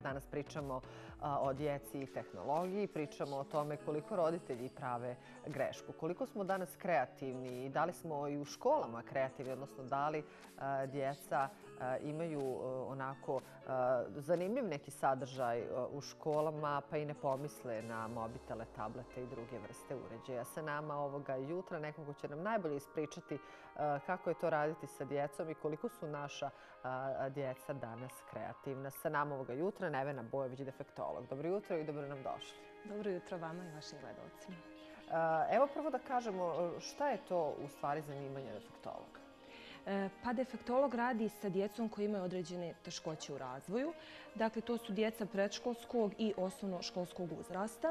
Danas pričamo o djeci i tehnologiji, pričamo o tome koliko roditelji prave grešku, koliko smo danas kreativni i da li smo i u školama kreativni, odnosno da li djeca imaju onako zanimljiv neki sadržaj u školama pa i ne pomisle na mobitele, tablete i druge vrste uređaja. Sa nama ovoga jutra nekog ko će nam najbolje ispričati kako je to raditi sa djecom i koliko su naša djeca danas kreativna. Sa nama ovoga jutra Nevena Bojović, defektolog. Dobro jutro i dobro nam došli. Dobro jutro vama i vašim gledalcima. Evo prvo da kažemo šta je to u stvari zanimanje defektologa? Pa defektolog radi sa djecom koji imaju određene teškoće u razvoju. Dakle, to su djeca predškolskog i osnovnoškolskog uzrasta.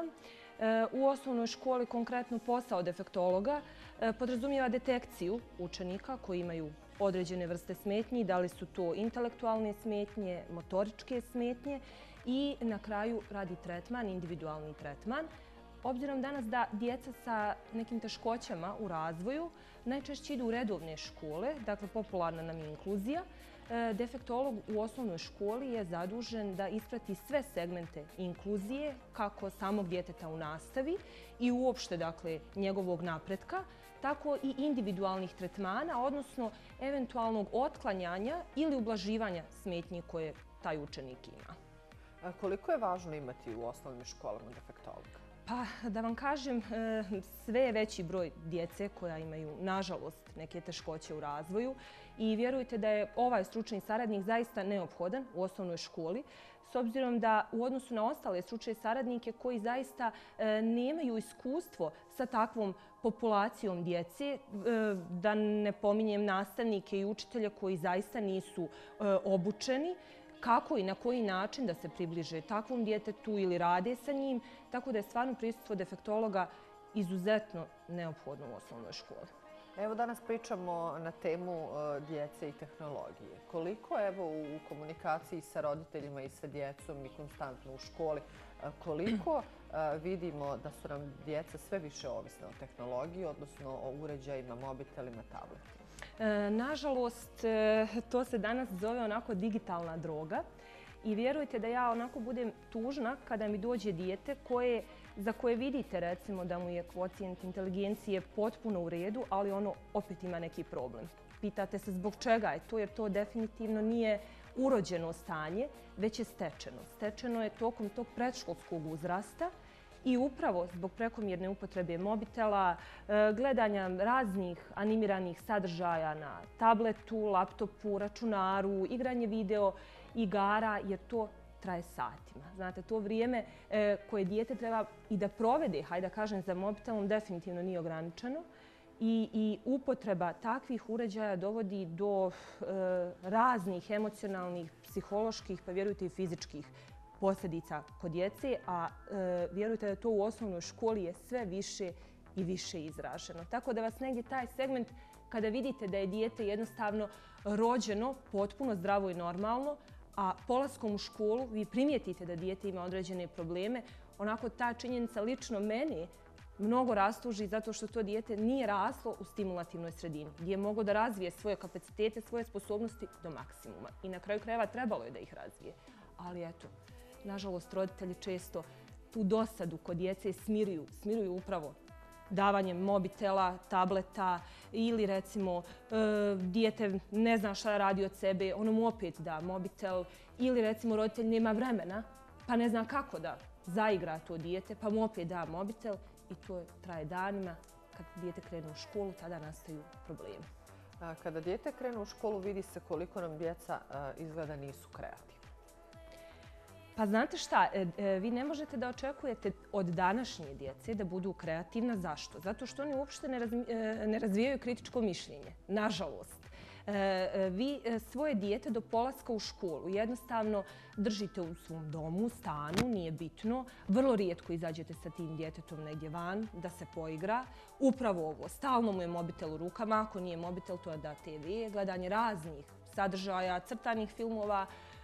U osnovnoj školi konkretno posao defektologa podrazumijeva detekciju učenika koji imaju određene vrste smetnji, da li su to intelektualne smetnje, motoričke smetnje i na kraju radi tretman, individualni tretman. Obzirom danas da djeca sa nekim teškoćama u razvoju najčešće idu u redovne škole, dakle popularna nam je inkluzija, defektolog u osnovnoj školi je zadužen da isprati sve segmente inkluzije, kako samog djeteta u nastavi i uopšte dakle njegovog napretka, tako i individualnih tretmana, odnosno eventualnog otklanjanja ili ublaživanja smetnji koje taj učenik ima. Koliko je važno imati u osnovnim školama defektologa? Pa da vam kažem, sve je veći broj djece koja imaju, nažalost, neke teškoće u razvoju i vjerujte da je ovaj stručni saradnik zaista neophodan u osnovnoj školi, s obzirom da u odnosu na ostale stručne saradnike koji zaista nemaju iskustvo sa takvom populacijom djece, da ne pominjem nastavnike i učitelje koji zaista nisu obučeni, kako i na koji način da se približe takvom djetetu ili rade sa njim, tako da je stvarno prisustvo defektologa izuzetno neophodno u osnovnoj školi. Evo danas pričamo na temu djece i tehnologije. Koliko evo u komunikaciji sa roditeljima i sa djecom i konstantno u školi, koliko vidimo da su nam djeca sve više ovisna o tehnologiji, odnosno o uređajima, mobitelima, tabletima? Nažalost, to se danas zove onako digitalna droga i vjerujte da ja onako budem tužna kada mi dođe dijete za koje vidite recimo da mu je kvocijent inteligencije potpuno u redu, ali ono opet ima neki problem. Pitate se zbog čega je to, jer to definitivno nije urođeno stanje, već je stečeno. Stečeno je tokom tog predškolskog uzrasta i upravo zbog prekomjerne upotrebe mobitela, gledanja raznih animiranih sadržaja na tabletu, laptopu, računaru, igranje video igara, jer to traje satima. Znate, to vrijeme koje dijete treba i da provede, hajde da kažem, za mobitelom definitivno nije ograničeno i upotreba takvih uređaja dovodi do raznih emocionalnih, psiholoških, pa vjerujte i fizičkih posljedica kod djece, a vjerujte da to u osnovnoj školi je sve više i više izraženo. Tako da vas negdje taj segment, kada vidite da je dijete jednostavno rođeno potpuno zdravo i normalno, a polaskom u školu vi primijetite da dijete ima određene probleme, onako ta činjenica lično meni mnogo rastuži zato što to dijete nije raslo u stimulativnoj sredini, gdje je moglo da razvije svoje kapacitete, svoje sposobnosti do maksimuma. I na kraju krajeva trebalo je da ih razvije. Ali eto, nažalost, roditelji često tu dosadu kod djece smiruju upravo davanjem mobitela, tableta ili recimo dijete ne zna šta radi od sebe, ono mu opet da mobitel ili recimo roditelj nema vremena pa ne zna kako da zaigra to dijete pa mu opet da mobitel i to traje danima. Kad dijete krene u školu, tada nastaju problemi. Kada dijete krene u školu, vidi se koliko nam djeca izgleda nisu kreativni. Pa znate šta, vi ne možete da očekujete od današnje djece da budu kreativna. Zašto? Zato što oni uopšte ne razvijaju kritičko mišljenje, nažalost. Vi svoje dijete do polaska u školu jednostavno držite u svom domu, stanu, nije bitno. Vrlo rijetko izađete sa tim djetetom negdje van da se poigra. Upravo ovo, stalno mu je mobitel u rukama, ako nije mobitel to je da TV, gledanje raznih sadržaja, crtanih filmova,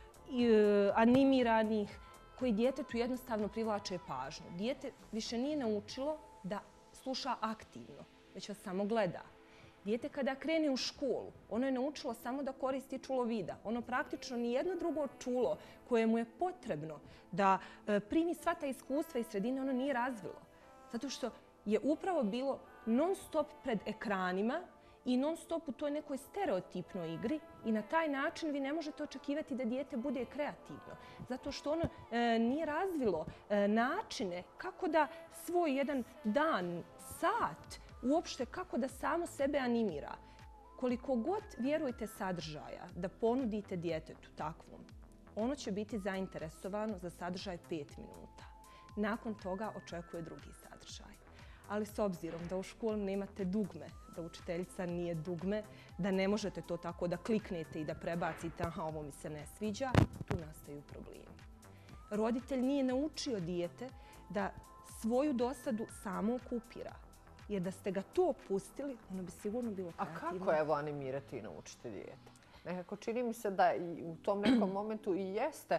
animiranih, koji djetetu jednostavno privlače pažnju. Dijete više nije naučilo da sluša aktivno, već vas samo gleda. Dijete kada krene u školu, ono je naučilo samo da koristi čulo vida. Ono praktično nijedno drugo čulo koje mu je potrebno da primi sva ta iskustva iz sredine, ono nije razvilo. Zato što je upravo bilo non stop pred ekranima i non stop u toj nekoj stereotipnoj igri i na taj način vi ne možete očekivati da dijete bude kreativno. Zato što ono nije razvilo načine kako da svoj jedan dan, sat, uopšte kako da samo sebe animira. Koliko god vjerujete sadržaja da ponudite djetetu takvom, ono će biti zainteresovano za sadržaj 5 minuta. Nakon toga očekuje drugi sadržaj. Ali s obzirom da u školi nemate dugme, da učiteljica nije dugme, da ne možete to tako da kliknete i da prebacite, aha, ovo mi se ne sviđa, tu nastaju problemi. Roditelj nije naučio dijete da svoju dosadu samo okupira. Jer da ste ga to pustili, ono bi sigurno bilo kreativno. A kako evo animirati i naučiti dijete? Nekako čini mi se da i u tom nekom momentu i jeste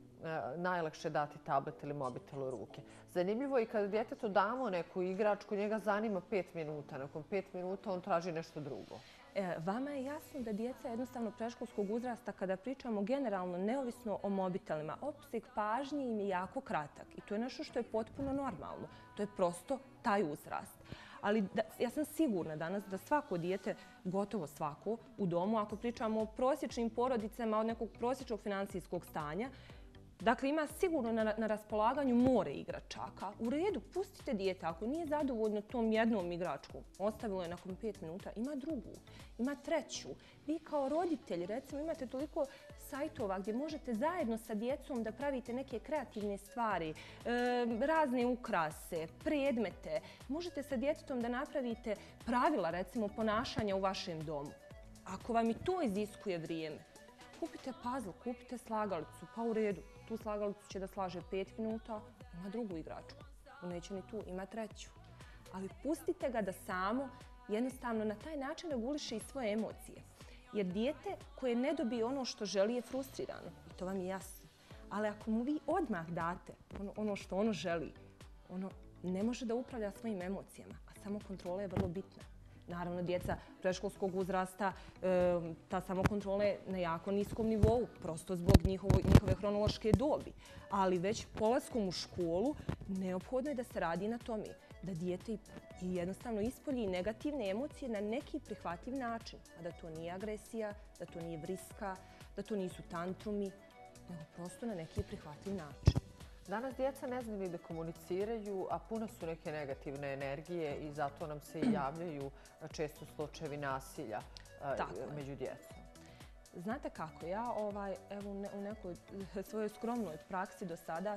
najlakše dati tablet ili mobitel u ruke. Zanimljivo je i kada djetetu damo neku igračku, njega zanima 5 minuta. Nakon 5 minuta on traži nešto drugo. Vama je jasno da djeca jednostavno predškolskog uzrasta, kada pričamo generalno neovisno o mobitelima, opseg pažnje im je jako kratak. I to je nešto što je potpuno normalno. To je prosto taj uzrast. Ali ja sam sigurna danas da svako dijete, gotovo svako u domu, ako pričamo o prosječnim porodicama od nekog prosječnog financijskog stanja, dakle, ima sigurno na raspolaganju more igračaka. U redu, pustite dijete. Ako nije zadovoljno tom jednom igračkom, ostavilo je nakon 5 minuta, ima drugu, ima treću. Vi kao roditelji, recimo, imate toliko sajtova gdje možete zajedno sa djecom da pravite neke kreativne stvari, razne ukrase, predmete. Možete sa djetetom da napravite pravila, recimo, ponašanja u vašem domu. Ako vam i to iziskuje vrijeme, kupite puzzle, kupite slagalicu, pa u redu. Tu slagalicu će da slaže 5 minuta, ima drugu igračku. Neće ni tu, ima treću. Ali pustite ga da samo jednostavno na taj način reguliše i svoje emocije. Jer dijete koje ne dobije ono što želi je frustrirano. I to vam je jasno. Ali ako mu vi odmah date ono što ono želi, ono ne može da upravlja svojim emocijama. A samokontrola je vrlo bitna. Naravno, djeca predškolskog uzrasta, ta samokontrola je na jako niskom nivou, prosto zbog njihove hronološke dobi. Ali već polaskom u školu neophodno je da se radi na tome. Da dijete jednostavno ispolji negativne emocije na neki prihvatljiv način. A da to nije agresija, da to nije vriska, da to nisu tantrumi, nego prosto na neki prihvatljiv način. Danas djeca ne znaju ni da komuniciraju, a puno su neke negativne energije i zato nam se i javljaju često slučajevi nasilja među djecom. Znate kako, ja evo u nekoj svojoj skromnoj praksi do sada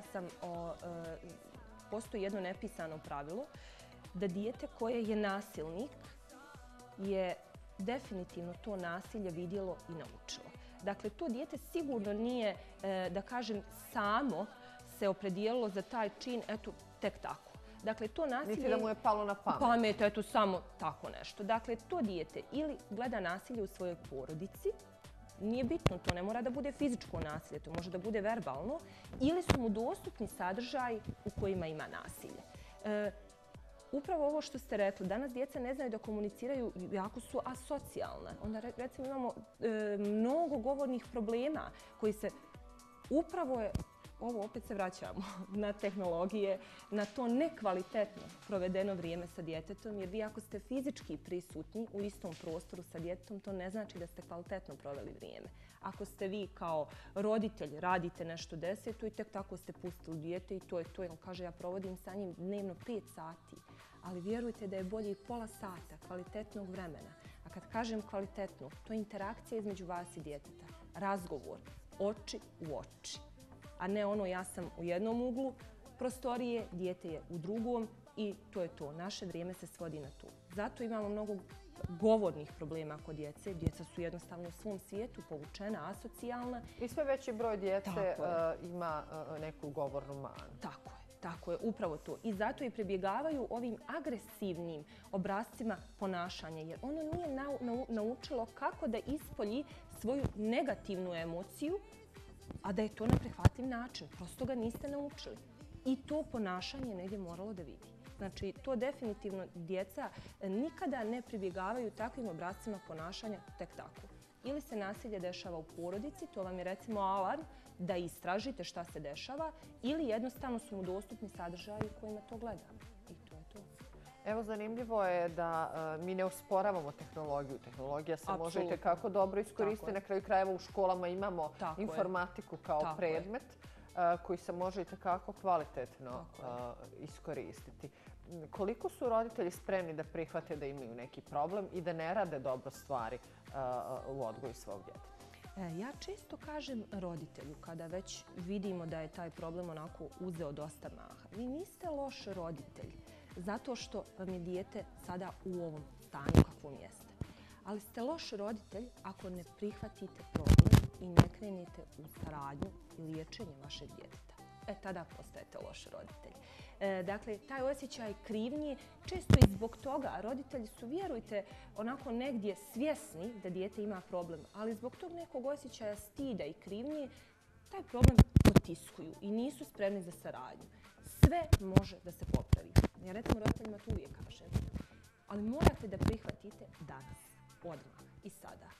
postoji jedno nepisano pravilo da dijete koje je nasilnik je definitivno to nasilje vidjelo i naučilo. Dakle, to dijete sigurno nije, da kažem, samo se opredijelilo za taj čin, eto, tek tako. Dakle, to nasilje... Niti da mu je palo na pamet. Pamet, eto, samo tako nešto. Dakle, to dijete ili gleda nasilje u svojoj porodici, nije bitno, to ne mora da bude fizičko nasilje, to može da bude verbalno, ili su mu dostupni sadržaji u kojima ima nasilje. Upravo ovo što ste rekli, danas djeca ne znaju da komuniciraju, jako su asocijalne. Onda recimo imamo mnogo govornih problema koji se upravo je, ovo opet se vraćamo na tehnologije, na to nekvalitetno provedeno vrijeme sa djetetom, jer vi ako ste fizički prisutni u istom prostoru sa djetetom, to ne znači da ste kvalitetno proveli vrijeme. Ako ste vi kao roditelj radite nešto deseto i tek tako ste pustili dijete i to je to, jer kaže ja provodim sa njim dnevno 5 sati, ali vjerujte da je bolje i pola sata kvalitetnog vremena. A kad kažem kvalitetno, to je interakcija između vas i djeteta, razgovor, oči u oči. A ne ono ja sam u jednom uglu prostorije, dijete je u drugom i to je to. Naše vrijeme se svodi na to. Zato imamo mnogo govornih problema kod djece. Djeca su jednostavno u svom svijetu povučena, asocijalna. I sve veći broj djece ima neku govornu manu. Tako je, upravo to. I zato i pribjegavaju ovim agresivnim obrascima ponašanja, jer ono nije naučilo kako da ispolji svoju negativnu emociju, a da je to na prihvatljiv način. Prosto ga niste naučili. I to ponašanje negdje moralo da vidi. Znači, to definitivno djeca nikada ne pribjegavaju takvim obrascima ponašanja tek tako. Ili se nasilje dešava u porodici, to vam je recimo alarm da istražite šta se dešava, ili jednostavno su mu dostupni sadržaji u kojima to gleda. I to je to. Evo, zanimljivo je da mi ne osporavamo tehnologiju. Tehnologija se može i tekako dobro iskoristiti. Na kraju krajeva u školama imamo informatiku kao predmet koji se može i tekako kvalitetno iskoristiti. Koliko su roditelji spremni da prihvate da imaju neki problem i da ne rade dobro stvari u odgoju svog djeteta? Ja često kažem roditelju, kada već vidimo da je taj problem onako uzeo dosta maha, vi niste loš roditelj zato što vam je dijete sada u ovom stanju kakvom jeste. Ali ste loš roditelj ako ne prihvatite problem i ne krenete u saradnju i liječenje vašeg djeteta. Tada postajete loš roditelj. Dakle, taj osjećaj krivnje, često i zbog toga roditelji su, vjerujte, onako negdje svjesni da dijete ima problem, ali zbog tog nekog osjećaja stida i krivnje taj problem potiskuju i nisu spremni za saradnju. Sve može da se popravi. Ja recimo roditeljima to uvijek kažem. Ali morate da prihvatite danas, odmah i sada.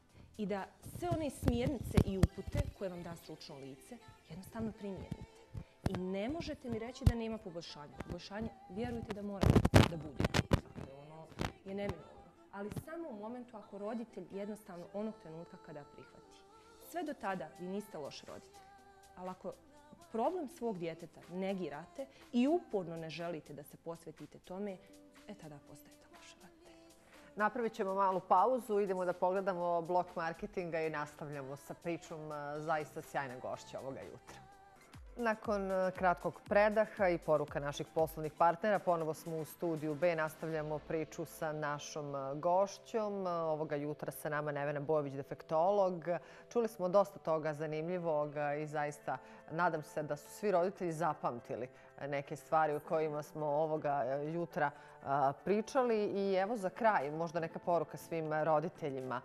I da sve one smjernice i upute koje vam da stručno lice jednostavno primijenite. I ne možete mi reći da nema poboljšanja. Poboljšanje, vjerujte da mora da bude. Ono je neminovno. Ali samo u momentu ako roditelj jednostavno onog trenutka kada prihvati. Sve do tada vi niste loš roditelj. Ali ako problem svog djeteta negirate i uporno ne želite da se posvetite tome, tada postajete loš roditelj. Napravit ćemo malu pauzu, idemo da pogledamo blok marketinga i nastavljamo sa pričom zaista sjajne gošće ovoga jutra. Nakon kratkog predaha i poruka naših poslovnih partnera, ponovo smo u studiju B. Nastavljamo priču sa našom gošćom. Ovoga jutra sa nama Nevena Bojović, defektolog. Čuli smo dosta toga zanimljivog i zaista nadam se da su svi roditelji zapamtili neke stvari o kojima smo ovoga jutra pričali. I evo za kraj, možda neka poruka svim roditeljima.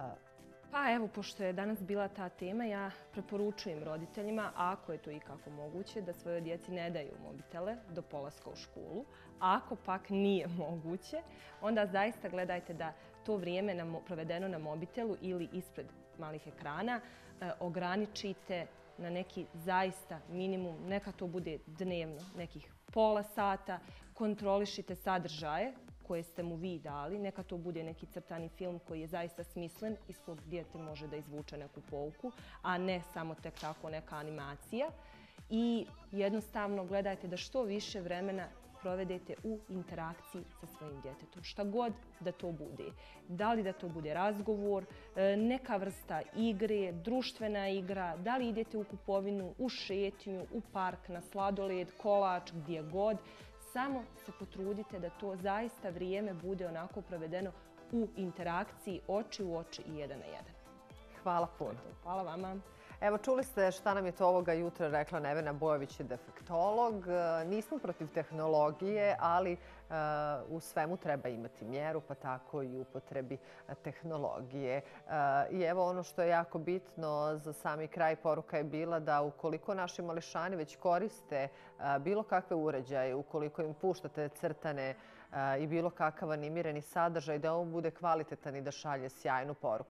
Pa evo, pošto je danas bila ta tema, ja preporučujem roditeljima, ako je to ikako moguće, da svojoj djeci ne daju mobitele do polaska u školu. Ako pak nije moguće, onda zaista gledajte da to vrijeme provedeno na mobitelu ili ispred malih ekrana ograničite na neki zaista minimum, neka to bude dnevno, nekih pola sata, kontrolišite sadržaje koje ste mu vi dali. Neka to bude neki crtani film koji je zaista smislen, iz kog dijete može da izvuče neku pouku, a ne samo tek tako neka animacija. I jednostavno gledajte da što više vremena provedete u interakciji sa svojim djetetom. Šta god da to bude. Da li da to bude razgovor, neka vrsta igre, društvena igra, da li idete u kupovinu, u šetnju, u park, na sladoled, kolač, gdje god. Samo se potrudite da to zaista vrijeme bude onako provedeno u interakciji oči u oči i jedan na jedan. Hvala puno. Hvala vama. Evo, čuli ste šta nam je to ovoga jutra rekla Nevena Bojović, defektolog. Nismo protiv tehnologije, ali u svemu treba imati mjeru, pa tako i u upotrebi tehnologije. I evo ono što je jako bitno za sami kraj, poruka je bila da ukoliko naši mališani već koriste bilo kakve uređaje, ukoliko im puštate crtane i bilo kakav animirani sadržaj, da on bude kvalitetan i da šalje sjajnu poruku.